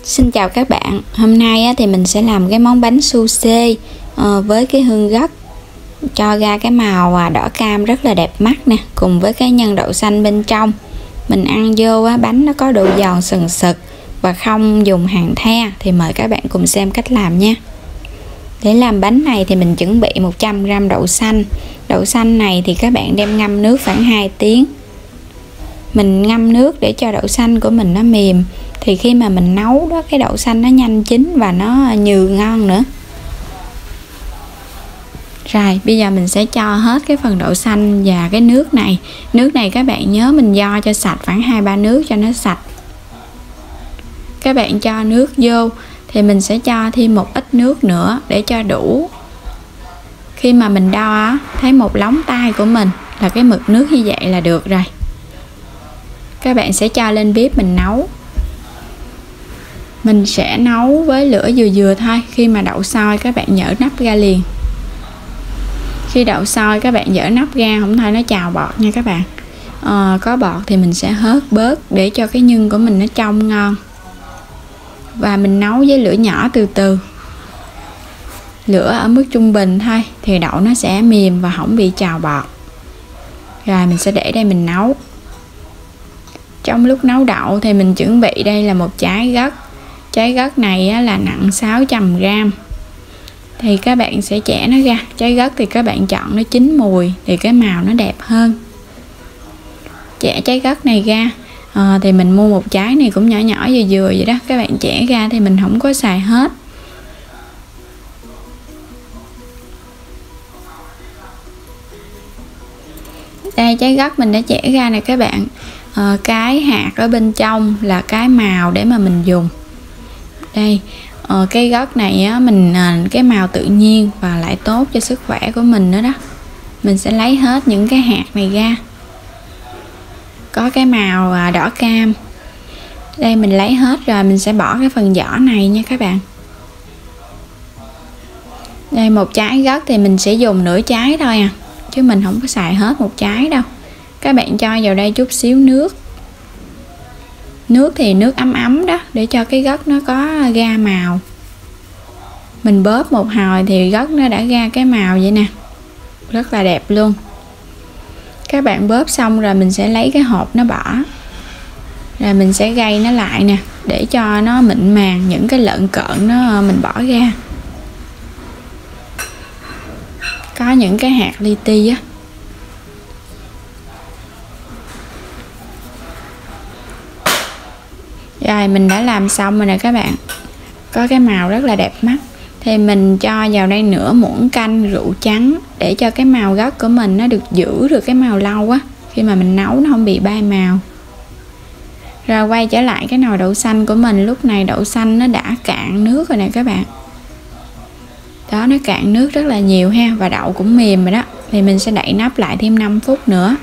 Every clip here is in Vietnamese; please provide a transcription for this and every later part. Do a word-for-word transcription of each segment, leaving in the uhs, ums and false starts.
Xin chào các bạn, hôm nay á, thì mình sẽ làm cái món bánh su xê uh, với cái hương gấc cho ra cái màu đỏ cam rất là đẹp mắt nè, cùng với cái nhân đậu xanh bên trong. Mình ăn vô á, bánh nó có độ giòn sừng sực và không dùng hàng the. Thì mời các bạn cùng xem cách làm nha. Để làm bánh này thì mình chuẩn bị một trăm gam đậu xanh. Đậu xanh này thì các bạn đem ngâm nước khoảng hai tiếng. Mình ngâm nước để cho đậu xanh của mình nó mềm, thì khi mà mình nấu đó, cái đậu xanh nó nhanh chín và nó nhừ ngon nữa. Rồi bây giờ mình sẽ cho hết cái phần đậu xanh và cái nước này. Nước này các bạn nhớ mình vo cho sạch, khoảng hai ba nước cho nó sạch. Các bạn cho nước vô thì mình sẽ cho thêm một ít nước nữa để cho đủ. Khi mà mình đo thấy một lóng tay của mình là cái mực nước như vậy là được rồi. Các bạn sẽ cho lên bếp mình nấu. Mình sẽ nấu với lửa vừa vừa thôi. Khi mà đậu sôi các bạn nhỡ nắp ra liền. Khi đậu sôi các bạn dỡ nắp ra, không thôi nó trào bọt nha các bạn. à, Có bọt thì mình sẽ hớt bớt để cho cái nhân của mình nó trong ngon. Và mình nấu với lửa nhỏ từ từ, lửa ở mức trung bình thôi, thì đậu nó sẽ mềm và không bị trào bọt. Rồi mình sẽ để đây mình nấu. Trong lúc nấu đậu thì mình chuẩn bị đây là một trái gấc. Trái gấc này á, là nặng sáu trăm gam. Thì các bạn sẽ chẻ nó ra. Trái gấc thì các bạn chọn nó chín mùi thì cái màu nó đẹp hơn. Chẻ trái gấc này ra. à, Thì mình mua một trái này cũng nhỏ nhỏ vừa vừa vậy đó. Các bạn chẻ ra thì mình không có xài hết. Đây trái gấc mình đã chẻ ra nè các bạn. à, Cái hạt ở bên trong là cái màu để mà mình dùng. Đây, ờ, cái gấc này á, mình à, cái màu tự nhiên và lại tốt cho sức khỏe của mình nữa đó. Mình sẽ lấy hết những cái hạt này ra. Có cái màu à, đỏ cam. Đây mình lấy hết rồi, mình sẽ bỏ cái phần vỏ này nha các bạn. Đây một trái gấc thì mình sẽ dùng nửa trái thôi à, chứ mình không có xài hết một trái đâu. Các bạn cho vào đây chút xíu nước. Nước thì nước ấm ấm đó, để cho cái gấc nó có ra màu. Mình bóp một hồi thì gấc nó đã ra cái màu vậy nè, rất là đẹp luôn. Các bạn bóp xong rồi mình sẽ lấy cái hộp nó bỏ. Rồi mình sẽ gây nó lại nè, để cho nó mịn màng, những cái lợn cợn nó mình bỏ ra. Có những cái hạt li ti á. Rồi mình đã làm xong rồi nè các bạn. Có cái màu rất là đẹp mắt. Thì mình cho vào đây nửa muỗng canh rượu trắng, để cho cái màu gấc của mình nó được giữ được cái màu lâu á. Khi mà mình nấu nó không bị bay màu. Rồi quay trở lại cái nồi đậu xanh của mình. Lúc này đậu xanh nó đã cạn nước rồi nè các bạn. Đó, nó cạn nước rất là nhiều ha. Và đậu cũng mềm rồi đó. Thì mình sẽ đậy nắp lại thêm năm phút nữa.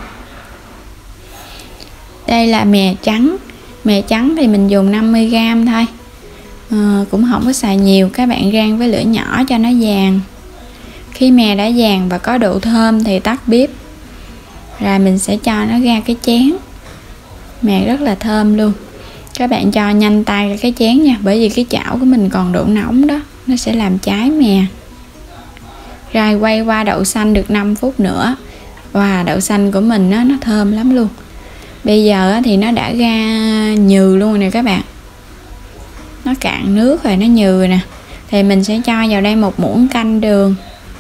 Đây là mè trắng. Mè trắng thì mình dùng năm mươi gam thôi. à, Cũng không có xài nhiều. Các bạn rang với lửa nhỏ cho nó vàng. Khi mè đã vàng và có độ thơm thì tắt bếp. Rồi mình sẽ cho nó ra cái chén. Mè rất là thơm luôn. Các bạn cho nhanh tay ra cái chén nha, bởi vì cái chảo của mình còn độ nóng đó, nó sẽ làm cháy mè. Rồi quay qua đậu xanh được năm phút nữa. Và đậu xanh của mình nó, nó thơm lắm luôn. Bây giờ thì nó đã ra nhừ luôn nè các bạn. Nó cạn nước rồi, nó nhừ rồi nè. Thì mình sẽ cho vào đây một muỗng canh đường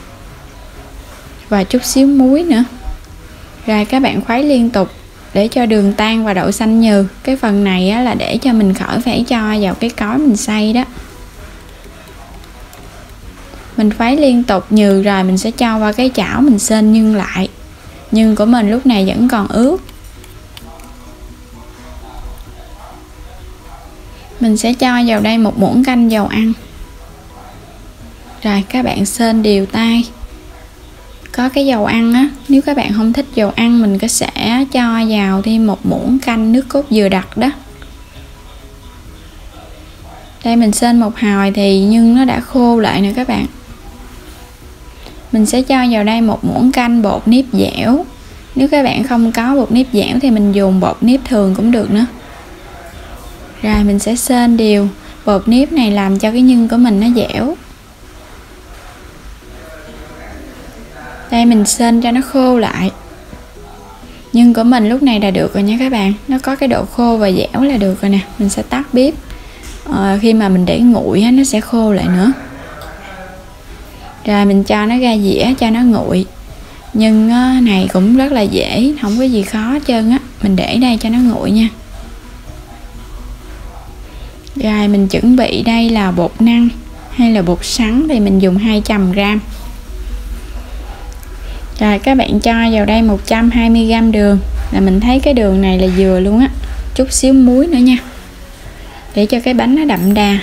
và chút xíu muối nữa. Rồi các bạn khuấy liên tục để cho đường tan và đậu xanh nhừ. Cái phần này á, là để cho mình khỏi phải cho vào cái cối mình xay đó. Mình khuấy liên tục nhừ rồi mình sẽ cho vào cái chảo mình xên nhân lại. Nhưng của mình lúc này vẫn còn ướt. Mình sẽ cho vào đây một muỗng canh dầu ăn. Rồi các bạn xên đều tay. Có cái dầu ăn á, nếu các bạn không thích dầu ăn mình có sẽ cho vào thêm một muỗng canh nước cốt dừa đặc đó. Đây mình xên một hồi thì nhưng nó đã khô lại nè các bạn. Mình sẽ cho vào đây một muỗng canh bột nếp dẻo. Nếu các bạn không có bột nếp dẻo thì mình dùng bột nếp thường cũng được nữa. Rồi mình sẽ sên đều. Bột nếp này làm cho cái nhân của mình nó dẻo. Đây mình sên cho nó khô lại. Nhân của mình lúc này là được rồi nha các bạn. Nó có cái độ khô và dẻo là được rồi nè. Mình sẽ tắt bếp. à, Khi mà mình để nguội nó sẽ khô lại nữa. Rồi mình cho nó ra dĩa cho nó nguội. Nhưng này cũng rất là dễ, không có gì khó hết trơn á. Mình để đây cho nó nguội nha. Rồi mình chuẩn bị đây là bột năng hay là bột sắn thì mình dùng hai trăm gam. Rồi các bạn cho vào đây một trăm hai mươi gam đường. Là mình thấy cái đường này là vừa luôn á. Chút xíu muối nữa nha, để cho cái bánh nó đậm đà.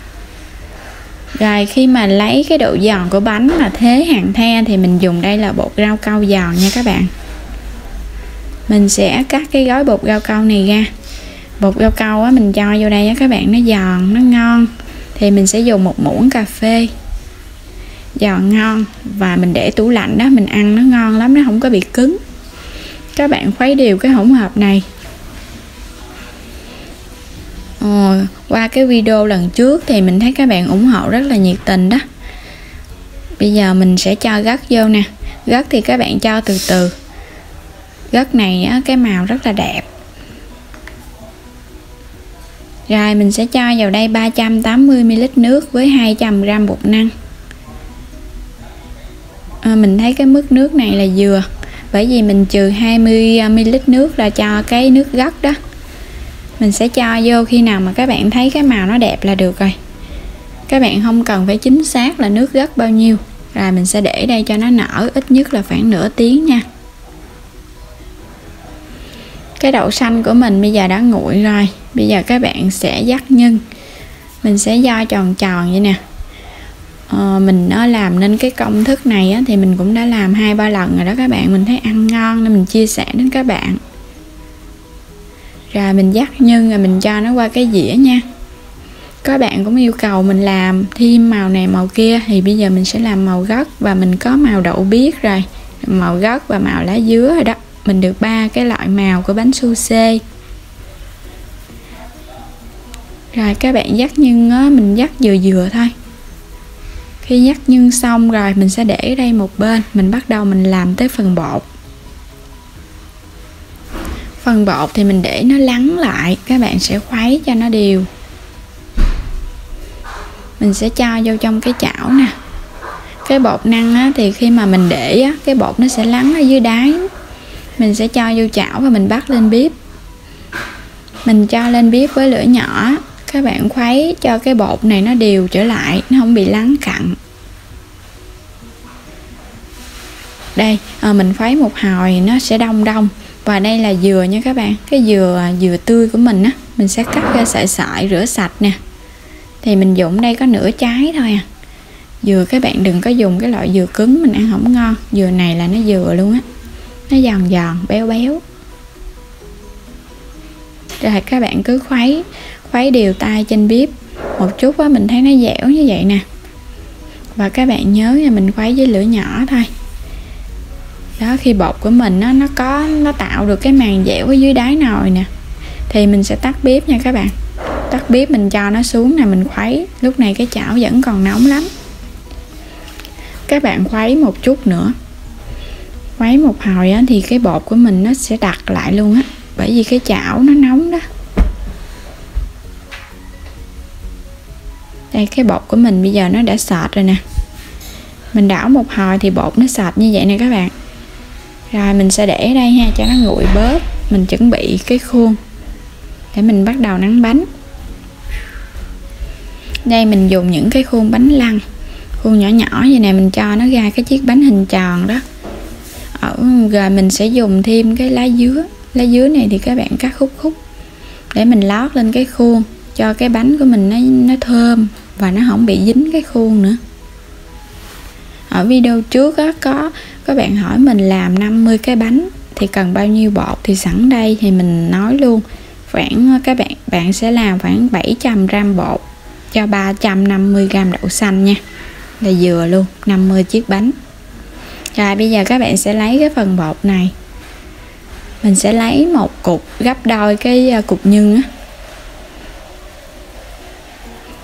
Rồi khi mà lấy cái độ giòn của bánh mà thế hàng the thì mình dùng đây là bột rau câu giòn nha các bạn. Mình sẽ cắt cái gói bột rau câu này ra. Bột rau câu á, mình cho vô đây á các bạn, nó giòn, nó ngon. Thì mình sẽ dùng một muỗng cà phê. Giòn ngon. Và mình để tủ lạnh đó, mình ăn nó ngon lắm, nó không có bị cứng. Các bạn khuấy đều cái hỗn hợp này. Ồ, qua cái video lần trước thì mình thấy các bạn ủng hộ rất là nhiệt tình đó. Bây giờ mình sẽ cho gấc vô nè. Gấc thì các bạn cho từ từ. Gấc này á, cái màu rất là đẹp. Rồi mình sẽ cho vào đây ba trăm tám mươi mi li lít nước với hai trăm gam bột năng. à, Mình thấy cái mức nước này là vừa. Bởi vì mình trừ hai mươi mi li lít nước là cho cái nước gấc đó. Mình sẽ cho vô khi nào mà các bạn thấy cái màu nó đẹp là được rồi. Các bạn không cần phải chính xác là nước gấc bao nhiêu. Rồi mình sẽ để đây cho nó nở ít nhất là khoảng nửa tiếng nha. Cái đậu xanh của mình bây giờ đã nguội rồi. Bây giờ các bạn sẽ dắt nhân. Mình sẽ do tròn tròn vậy nè. ờ, Mình nó làm nên cái công thức này á, thì mình cũng đã làm hai ba lần rồi đó các bạn. Mình thấy ăn ngon nên mình chia sẻ đến các bạn. Rồi mình dắt nhân rồi mình cho nó qua cái dĩa nha. Các bạn cũng yêu cầu mình làm thêm màu này màu kia, thì bây giờ mình sẽ làm màu gấc. Và mình có màu đậu biếc rồi, màu gấc và màu lá dứa rồi đó. Mình được ba cái loại màu của bánh su xê. Rồi các bạn dắt nhân á, mình dắt vừa vừa thôi. Khi dắt nhân xong rồi mình sẽ để ở đây một bên. Mình bắt đầu mình làm tới phần bột. Phần bột thì mình để nó lắng lại. Các bạn sẽ khuấy cho nó đều. Mình sẽ cho vô trong cái chảo nè. Cái bột năng á, thì khi mà mình để á, cái bột nó sẽ lắng ở dưới đáy. Mình sẽ cho vô chảo và mình bắt lên bếp. Mình cho lên bếp với lửa nhỏ. Các bạn khuấy cho cái bột này nó đều trở lại, nó không bị lắng cặn. Đây, à, mình khuấy một hồi nó sẽ đông đông. Và đây là dừa nha các bạn. Cái dừa dừa tươi của mình á, mình sẽ cắt ra sợi sợi rửa sạch nè. Thì mình dùng đây có nửa trái thôi à. Dừa các bạn đừng có dùng cái loại dừa cứng, mình ăn không ngon. Dừa này là nó dừa luôn á. Nó giòn giòn, béo béo. Rồi các bạn cứ khuấy Khuấy đều tay trên bếp. Một chút á, mình thấy nó dẻo như vậy nè. Và các bạn nhớ là mình khuấy với lửa nhỏ thôi. Đó, khi bột của mình nó, nó có Nó tạo được cái màng dẻo ở dưới đáy nồi nè. Thì mình sẽ tắt bếp nha các bạn. Tắt bếp mình cho nó xuống nè, mình khuấy. Lúc này cái chảo vẫn còn nóng lắm. Các bạn khuấy một chút nữa. Khuấy một hồi á, thì cái bột của mình nó sẽ đặc lại luôn á. Bởi vì cái chảo nó nóng đó. Đây, cái bột của mình bây giờ nó đã sệt rồi nè. Mình đảo một hồi thì bột nó sệt như vậy nè các bạn. Rồi mình sẽ để ở đây ha, cho nó nguội bớt. Mình chuẩn bị cái khuôn để mình bắt đầu nắn bánh. Đây mình dùng những cái khuôn bánh lăng, khuôn nhỏ nhỏ vậy nè. Mình cho nó ra cái chiếc bánh hình tròn đó. Ở, rồi mình sẽ dùng thêm cái lá dứa. Lá dứa này thì các bạn cắt khúc khúc để mình lót lên cái khuôn, cho cái bánh của mình nó, nó thơm và nó không bị dính cái khuôn nữa. Ở video trước á, có các bạn hỏi mình làm năm mươi cái bánh thì cần bao nhiêu bột, thì sẵn đây thì mình nói luôn. Khoảng các bạn bạn sẽ làm khoảng bảy trăm gam bột cho ba trăm năm mươi gam đậu xanh nha. Là vừa luôn, năm mươi chiếc bánh. Rồi bây giờ các bạn sẽ lấy cái phần bột này. Mình sẽ lấy một cục gấp đôi cái cục nhân á.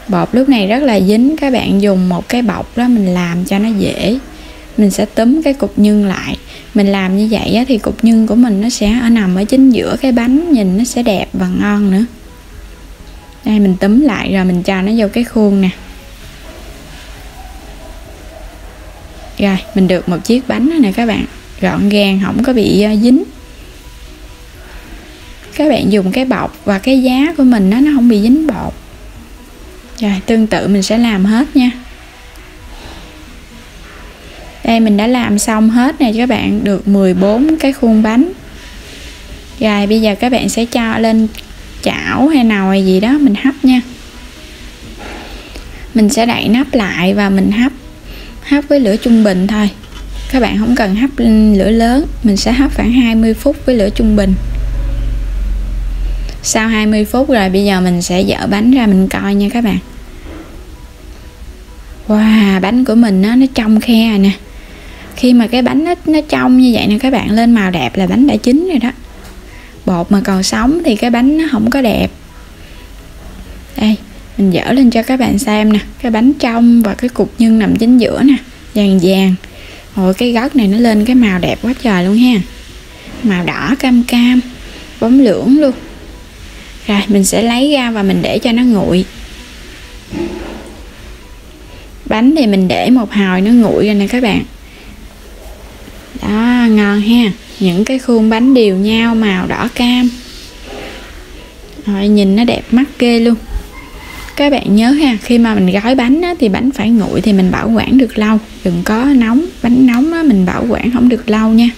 Bột lúc này rất là dính, các bạn dùng một cái bọc đó mình làm cho nó dễ. Mình sẽ túm cái cục nhân lại. Mình làm như vậy á, thì cục nhân của mình nó sẽ ở nằm ở chính giữa cái bánh, nhìn nó sẽ đẹp và ngon nữa. Đây mình túm lại rồi mình cho nó vô cái khuôn nè. Rồi mình được một chiếc bánh nè các bạn, gọn gàng, không có bị dính. Các bạn dùng cái bọc và cái giá của mình đó, nó không bị dính bột. Rồi tương tự mình sẽ làm hết nha. Đây mình đã làm xong hết này các bạn, được mười bốn cái khuôn bánh. Rồi bây giờ các bạn sẽ cho lên chảo hay nồi gì đó mình hấp nha. Mình sẽ đậy nắp lại và mình hấp. Hấp với lửa trung bình thôi. Các bạn không cần hấp lửa lớn, mình sẽ hấp khoảng hai mươi phút với lửa trung bình. Sau hai mươi phút rồi bây giờ mình sẽ dỡ bánh ra mình coi nha các bạn. Wow, bánh của mình nó, nó trong khe rồi nè. Khi mà cái bánh nó, nó trong như vậy nè các bạn, lên màu đẹp là bánh đã chín rồi đó. Bột mà còn sống thì cái bánh nó không có đẹp. Đây, mình dỡ lên cho các bạn xem nè. Cái bánh trong và cái cục nhân nằm chính giữa nè, vàng vàng. Ôi cái gấc này nó lên cái màu đẹp quá trời luôn ha. Màu đỏ cam cam, bóng lưỡng luôn. Rồi mình sẽ lấy ra và mình để cho nó nguội. Bánh thì mình để một hồi nó nguội rồi nè các bạn. Đó, ngon ha. Những cái khuôn bánh đều nhau, màu đỏ cam. Rồi nhìn nó đẹp mắt ghê luôn. Các bạn nhớ ha, khi mà mình gói bánh á, thì bánh phải nguội thì mình bảo quản được lâu. Đừng có nóng, bánh nóng á, mình bảo quản không được lâu nha.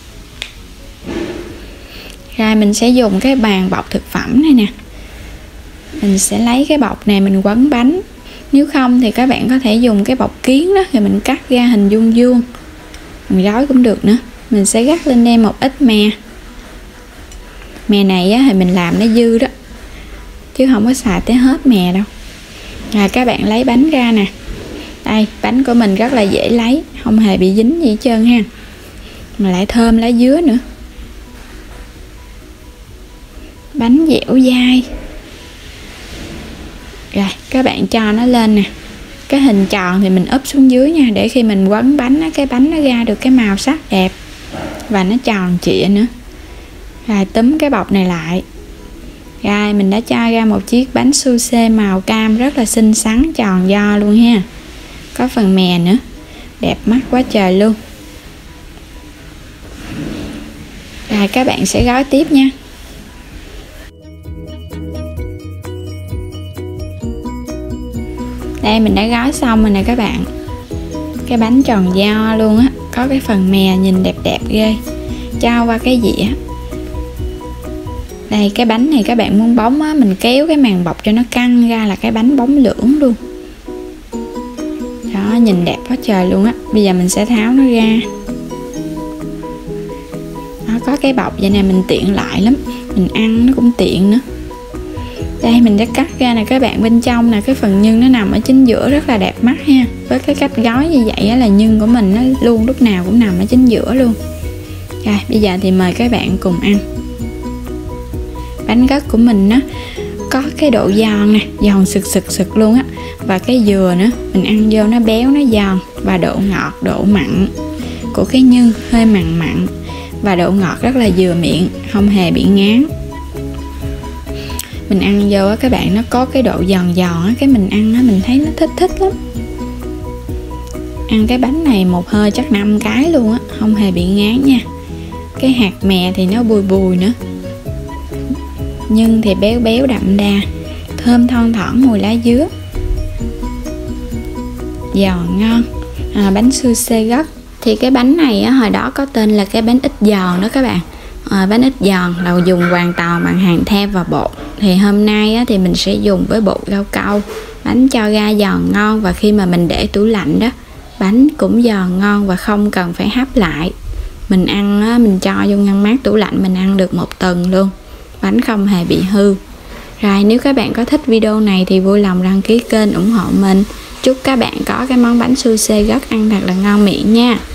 Rồi mình sẽ dùng cái bàn bọc thực phẩm này nè. Mình sẽ lấy cái bọc này mình quấn bánh. Nếu không thì các bạn có thể dùng cái bọc kiến đó, rồi mình cắt ra hình vuông vuông. Mình gói cũng được nữa. Mình sẽ rắc lên đây một ít mè. Mè này á, thì mình làm nó dư đó, chứ không có xài tới hết mè đâu. Rồi các bạn lấy bánh ra nè. Đây, bánh của mình rất là dễ lấy, không hề bị dính gì hết trơn ha. Mà lại thơm lá dứa nữa. Bánh dẻo dai. Rồi các bạn cho nó lên nè. Cái hình tròn thì mình úp xuống dưới nha, để khi mình quấn bánh á, cái bánh nó ra được cái màu sắc đẹp và nó tròn trịa nữa. Rồi túm cái bọc này lại. Rồi mình đã cho ra một chiếc bánh sushi màu cam rất là xinh xắn, tròn vo luôn ha. Có phần mè nữa, đẹp mắt quá trời luôn. Rồi các bạn sẽ gói tiếp nha. Đây mình đã gói xong rồi nè các bạn. Cái bánh tròn vo luôn á, có cái phần mè nhìn đẹp đẹp ghê. Cho qua cái dĩa. Đây cái bánh này các bạn muốn bóng á, mình kéo cái màng bọc cho nó căng ra là cái bánh bóng lưỡng luôn. Đó, nhìn đẹp quá trời luôn á. Bây giờ mình sẽ tháo nó ra. Đó, có cái bọc vậy nè, mình tiện lợi lắm. Mình ăn nó cũng tiện nữa. Đây mình đã cắt ra nè các bạn, bên trong nè cái phần nhân nó nằm ở chính giữa rất là đẹp mắt ha. Với cái cách gói như vậy á, là nhân của mình nó luôn lúc nào cũng nằm ở chính giữa luôn. Rồi bây giờ thì mời các bạn cùng ăn. Bánh gấc của mình nó có cái độ giòn nè, giòn sực sực sực luôn á. Và cái dừa nữa, mình ăn vô nó béo, nó giòn. Và độ ngọt, độ mặn của cái nhân hơi mặn mặn. Và độ ngọt rất là vừa miệng, không hề bị ngán. Mình ăn vô á các bạn, nó có cái độ giòn giòn á, cái mình ăn á mình thấy nó thích thích lắm. Ăn cái bánh này một hơi chắc năm cái luôn á, không hề bị ngán nha. Cái hạt mè thì nó bùi bùi nữa. Nhưng thì béo béo đậm đà, thơm thon thỏn mùi lá dứa. Giòn ngon. À, bánh sushi gấc. Thì cái bánh này á, hồi đó có tên là cái bánh ít giòn đó các bạn. À, bánh ít giòn là dùng hoàn toàn bằng hàng thép và bột. Thì hôm nay á, thì mình sẽ dùng với bột rau câu. Bánh cho ra giòn ngon, và khi mà mình để tủ lạnh đó, bánh cũng giòn ngon và không cần phải hấp lại. Mình ăn á, mình cho vô ngăn mát tủ lạnh, mình ăn được một tuần luôn. Bánh không hề bị hư. Rồi nếu các bạn có thích video này thì vui lòng đăng ký kênh ủng hộ mình. Chúc các bạn có cái món bánh sushi gấc ăn thật là ngon miệng nha.